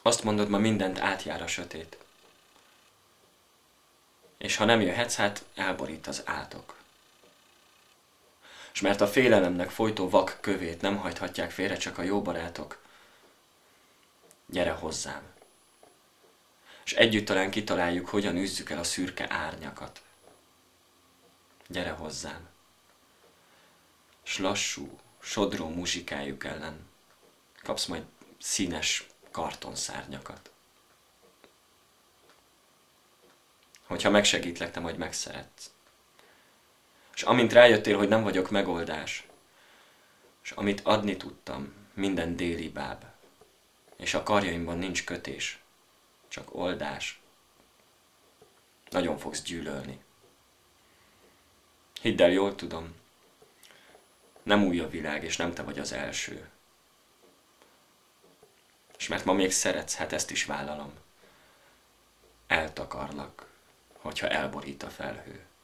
Azt mondod, ma mindent átjár a sötét. És ha nem jöhetsz, hát elborít az átok. S mert a félelemnek folytó vak kövét nem hajthatják félre csak a jó barátok, gyere hozzám. És együtt talán kitaláljuk, hogyan üzzük el a szürke árnyakat. Gyere hozzám. S lassú, sodró muzsikájuk ellen kapsz majd színes kartonszárnyakat. Hogyha megsegítlek, te majd megszeretsz. És amint rájöttél, hogy nem vagyok megoldás, és amit adni tudtam, minden déli báb, és a karjaimban nincs kötés, csak oldás, nagyon fogsz gyűlölni. Hidd el, jól tudom, nem új a világ, és nem te vagy az első. És mert ma még szeretsz, hát ezt is vállalom. Eltakarlak, hogyha elborít a felhő.